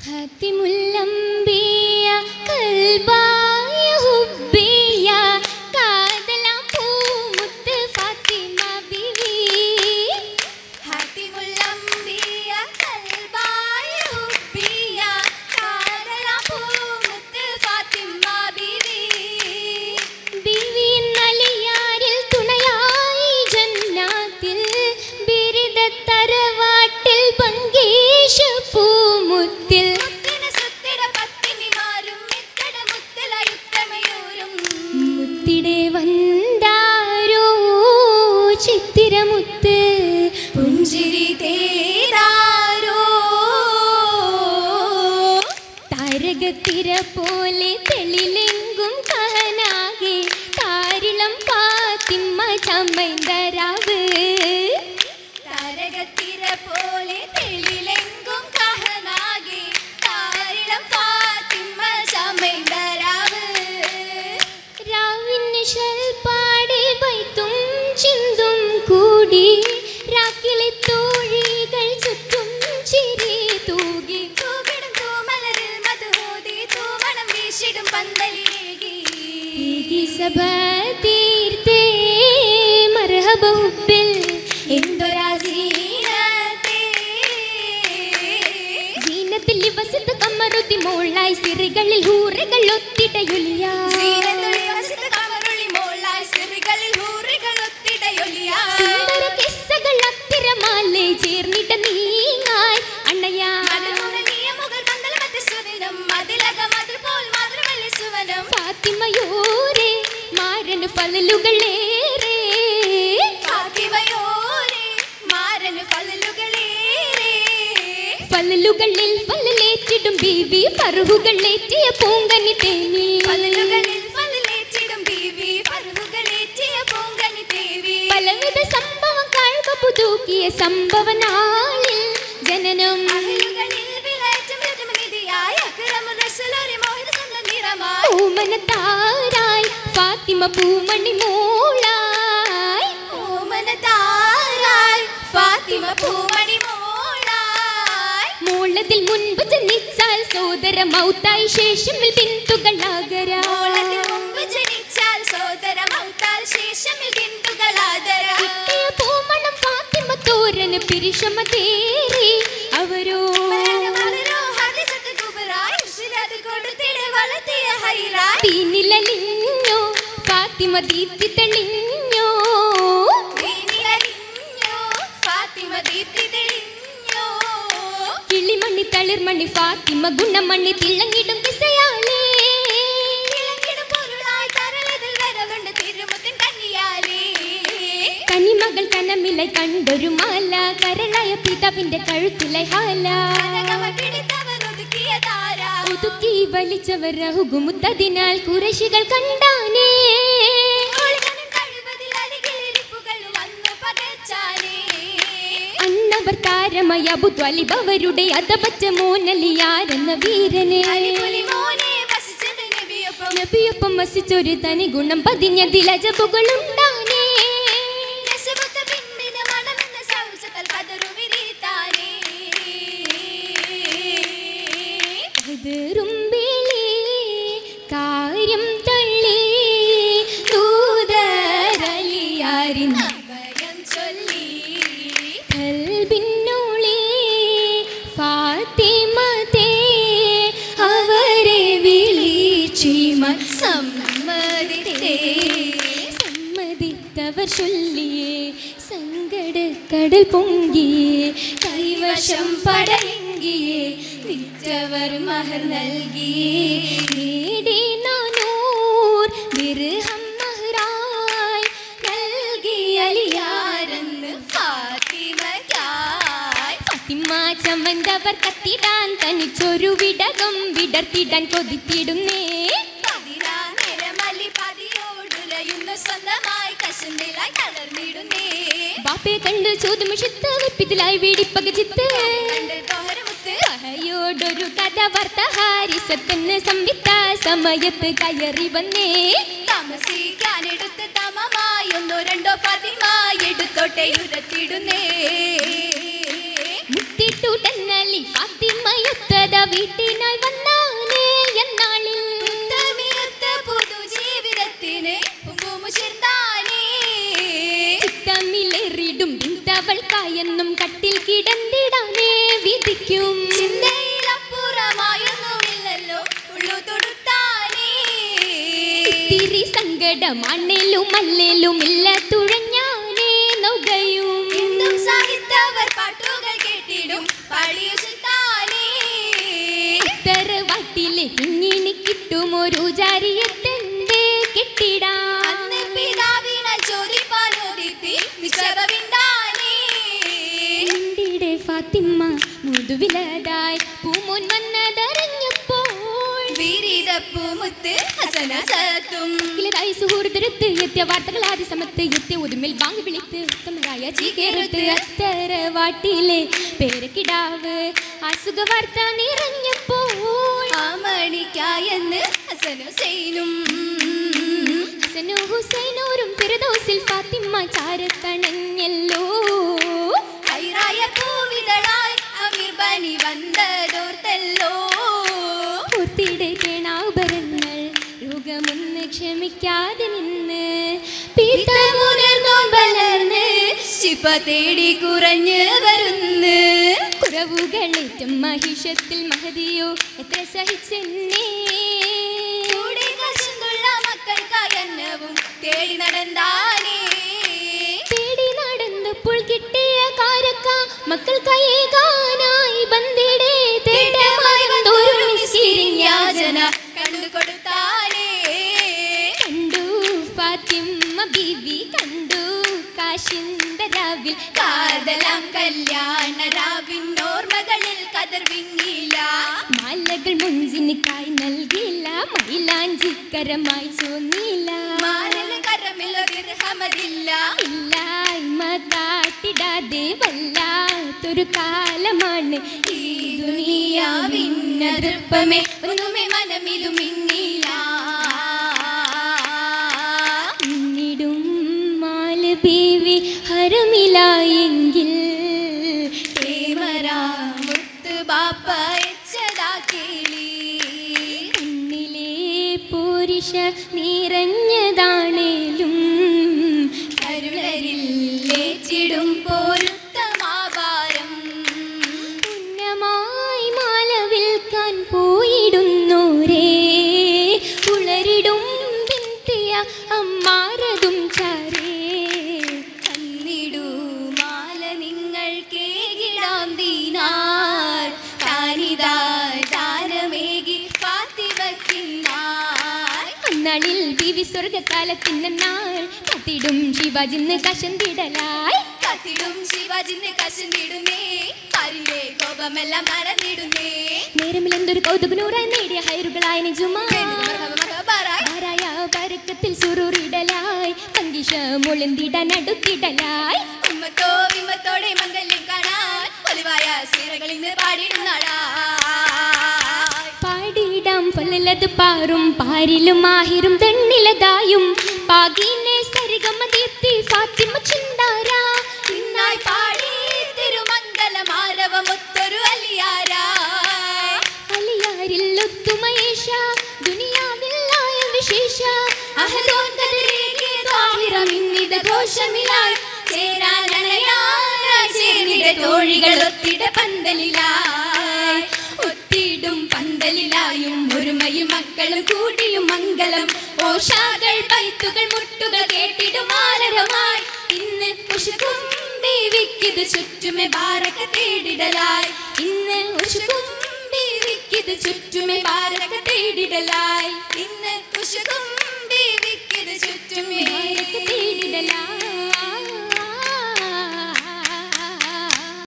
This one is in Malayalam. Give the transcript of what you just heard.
ഖാതിമുൽ അംബിയ ഖൽബായ ഹുബ്ബിയ കാതല പൂമുത്ത് ഫാത്തിമ ബീവി. ഖാതിമുൽ അംബിയ ഖൽബായ ഹുബ്ബിയ കാതല പൂമുത്ത് ഫാത്തിമ ബീവി. ബീവി നലിയാരിൽ തുണയായി ജന്നാത്തിൽ ബിരുദ തറവാട്ടിൽ പങ്കേശ പൂമുത്തിൽ മുത്തിടെ വந்தாരോ ചിത്തിരമുത്ത് പുഞ്ചിരി തേരാരോ താരകത്തിര പോലെ തെളിലെങ്കും കഹനാകെ താരിളം ഫാത്തിമ ചമൈന്തരാവ്. താരകത്തിര പോലെ തെളിലെങ്കും കഹനാകെ താരിളം ഫാത്തിമ ചമൈന്തരാവ്. രാവിന് ശൽപ്പാടി ബൈത്തും ചിന്തും കൂടി രാക്കിലെ തോഴികൾ ചുറ്റും ചിരി തൂകി. തൂകിടും തൂമലരിൽ മധുഹോതി തൂമണം വീശിടും പന്തലിലേകി. സഭ തീർത്തേ മർഹബ ഹുബ്ബിൽ എന്തൊരാ സീനത്തേ. സീനത്തിൽ വസത്ത് കമറുതി മോളായി സിറികളിൽ ഹൂറുകൾ ഒത്തിടയൊലിയ. സീനത്തുള്ളി വസത്ത് കമറുള്ളി മോളായി സിറികളിൽ ഹൂറുകൾ ഒത്തിടയൊലിയ. സുന്ദര കിസ്സകൾ അത്തിരമാലെ ചേർന്നിട്ട നീങ്ങായി അണ്ണയ. ഫാത്തിമയോരെ മാരന് ഫലലുകളേറെ. ഫലലുകളിൽ ഫലലേറ്റിടും ബീവി ഫർഹുകളേറ്റിയ പൂങ്കനി തേനി. പലവിധ സംഭവം കാഴ്വ പുതുക്കിയ സംഭവ നാളിൽ ജനനം. ഓമനത്താരായി ഫാത്തിമ പൂമണി മോളായി. മോളതിൽ മുൻപ് ജനിച്ചാൽ സോദര മൗത്തായി ശേഷമിൽ ബിന്ദുകളാകര. കിട്ടിയ പൂമണം ഫാത്തിമ തോരന് പിരിശമ തേറി അവരോ. തീനിലലിഞ്ഞോ ഫാത്തിമ ദീപ്തി തെളിഞ്ഞോ. കിളിമണി തളിർമണി ഫാത്തിമ ഗുണമണി തിളങ്ങിടും കിസയാലേ. കനിമകൾ കനമിലായി കണ്ടൊരു മാല കരളായ പിതാവിന്റെ കഴുത്തിലായി ഹാല. ഒതുക്കി വലിച്ചവർ ഹുകുമുത്തതിനാൽ കുറശികൾ കണ്ടാനേ. അന്നവർ താരമായ അബുത്വാലിബ് അവരുടെ അതപച്ച മോനലിയാരെന്ന വീരനെ. നബിയൊപ്പം വസിച്ചൊരു തനി ഗുണം പതിഞ്ഞതിൽ അജബുകളുണ്ടാനേ. കാര്യം തള്ളി ദൂതരലിയാരിൻ ചൊല്ലി കൽബിനുള്ളി ഫാത്തിമതേ അവരെ വിളിച്ചി സമ്മതിത്തേ. സമ്മതിത്തവർ ചൊല്ലിയേ സങ്കടക്കടൽ പൊങ്കിയേ കൈവശം പടയെങ്കിയേ വിറ്റവർ മഹർ നൽകിയേ. നേടി 400 ദിർഹം മഹറായി നൽകി അലിയാരെന്ന് ഫാത്തിമയ്ക്കായി. ഫാത്തിമ ചമന്തവർ കത്തിടാൻ തനിച്ചൊരു വിടകം വിടർത്തിടാൻ കൊതിത്തിടുന്നേ. ബാപ്പയെ കണ്ട് ചോദ്യമുഷിത്ത് വെപ്പിതിലായി വീടിപ്പക ചിത്ത്. കഹയോടൊരു കഥ വാർത്ത ഹാരിസത്തിന് സംവിത്ത സമയത്ത് കയറി വന്നേ. താമസിക്കാനെടുത്ത് തമമായി ഒന്നോ രണ്ടോ ഫാത്തിമായി എടുത്തോട്ടെ ഉരത്തിടുന്നേ. മുത്തിട്ടുടന്നലി ഫാത്തിമയൊത്ത പുത്രനത വീട്ടിനായി വന്നാനേ എന്നാളിൽ പുതുജീവിതത്തിന് ചിത്തമിലേറിടും ഇന്തവൾക്കായെന്നും കട്ടിൽ കിടന്നിടാനേ വിധിക്കും. ചിന്തയിലപ്പുറമായൊന്നുമില്ലല്ലോ ഉള്ളു തൊടുത്താനേ. ഇത്തിരി സങ്കടമാണേലും അല്ലേലും ഇല്ല തുഴഞ്ഞാനേ നൗകയും. എന്തും സാഹിത്യവർ പാട്ടുകൾ കേട്ടിടും പാടിയ സുൽത്താനേ. തറവാട്ടിലെ കിങ്ങിണി കിട്ടുമൊരു ജാരിയത്തെന്തേ കെട്ടിടാ. അന്ന് പിതാവിനാൽ ചോദിപ്പാനോദിത്തി നിശബ്ദമിണ്ടാനേ. നിന്റെ ഫാത്തിമ്മ മുതുവിലതായി പൂമോൻ വന്നതറിഞ്ഞപ്പോൾ വിരിതപ്പൂമുത്ത് ഹസനസത്തും ഇലതായി സുഹൃത്തുരത്ത് എത്തിയ വാർത്തകൾ ആദ്യ സമത്ത് എത്തിയ ഉതുമിൽ വാങ്ങി വിളിത്ത് ഉത്തമരായ ചീകേറത്ത് അത്തറവാട്ടിലെ പേരക്കിടാവ് അസുഖ വാർത്ത നിറഞ്ഞപ്പോൾ ആമണിക്കായെന്ന് ഹസനുസൈനും ഹുസൈനൂരും ഫിർദൗസിൽ ഫാത്തിമ്മ ചാരത്തണഞ്ഞല്ലോ. ഹൈറായ പൂവിതളായി അമീർ ബനി വന്നതോർത്തല്ലോ. പൂർത്തിടേണാഭരണങ്ങൾ രോഗമൊന്ന് ക്ഷമിക്കാതെ നിന്ന് പിതമുണർന്നോ വളർന്ന് ശിഫ തേടി കുറഞ്ഞു വരുന്ന്. കുറവുകളേറ്റം മഹിഷത്തിൽ മഹതിയോ എത്ര സഹിച്ചെന്നേ. കൂടെ കശുന്തുള്ള മക്കൾക്കായന്നവും തേടി നടന്നാനേ. തേടി നടന്നപ്പോൾ കിട്ടിയ കാരക്ക മക്കൾക്കായി ബന്ധിടെ തേടമായി വന്നൊരു യാചന കണ്ടു കൊടുത്താനേ. കണ്ടു ഫാത്തിമ്മ ബീവി കണ്ടു കാശിന്റെ രാവിൽ കാതലാം കല്യാണ രാവിനോർമകളിൽ കതർ വിങ്ങില്ല. മാലകൾ മുഞ്ചിനിക്കായി നൽകില്ല മൈലാഞ്ചിക്കരമായി ചോന്നില്ല. മാനല് കരമില്ലോ ദിർഹമതില്ല. ഇല്ലായ്മ കാട്ടിടാതെ വല്ലാത്തൊരു കാലമാണ് ഈ ദുനിയാവിനതൃപ്പമേ ഒന്നുമേ മനമിലും ഇന്നില്ല. പിന്നിടും മാല ബീവി ഹരമിലായെങ്കിൽ മുത്ത് ബാപ്പ എച്ചതാ കേളി. കണ്ണിലെ പോരിഷ നിറഞ്ഞതാണേലും കരുളരിൽ ലേച്ചിടും പൊരുത്തമാഭാരം. പുണ്യമായി മാല വിൽക്കാൻ പോയിടുന്നോരേ ഉളരിടും വിന്തിയ അമ്മാരതും ചാരേ. കന്നിടൂ മാല നിങ്ങൾ കേകിടാം ദീനാർ. താനിതാ ദാനമേകി ഫാത്തിമക്കിന്നാർ. അന്നാളിൽ ബീവി സ്വർഗകാലത്തിനാൾ കത്തിടും ശിവാജിന്ന് കശന്തിടലായി. കത്തിടും ശിവാജിന്ന് കശന്നിടുന്നേ. ആരിന്റെ കോപമെല്ലാം മറന്നിടുന്നേ. നേരമിലെന്തൊരു കൗതുകനൂറായി നേടിയ ഹൈറുകളായ നിജുമാ ായ പരക്കത്തിൽ സുറൂറിടലായി പങ്കിഷ മുളന്തിടാൻ അടുത്തിടലായി. ഉമ്മത്തോ വിമ്മത്തോടെ മംഗല്യം കാണാൻ ഒലിവായ സീറകളിൽ നിന്ന് പാടിയിടുന്നാടാ. പാടിയിടാം പൊല്ലത് പാറും പാരിലും ആഹിരും തണ്ണിലതായും പാകിനെ സരിഗമ ദീപ്തി ഫാത്തിമ ചിന്താരാ. ഇന്നായി പാടി തിരുമംഗലമാരവമൊത്തൊരു അലിയാരാ. അലിയാരിൽ ഒത്തുമയേഷ ദുനിയാവില്ലായ വിശേഷ അഹദോൻ കതിരേകി ത്വാഹിറമിന്നിത ഘോഷമിലായി. ചേരാനണയാനായി ചേർന്നിടെ തോഴികൾ ഒത്തിട പന്തലിലായി. ഒത്തിടും പന്തലിലായും ഒരുമയിൽ മക്കളും കൂടിയും മംഗളം. ഓഷാകൾ പൈത്തുകൾ മുട്ടുകൾ കേട്ടിടും ആരവമായി. ഇന്ന് ഉഷുക്കും ബീവിക്കിത് ചുറ്റുമേ ബാരക തേടിടലായി. ഇന്ന് ഉഷുക്കും ബീവിക്കിത് ചുറ്റുമേ ബാരക തേടിടലായി. ഇന്ന് ഉഷുക്കും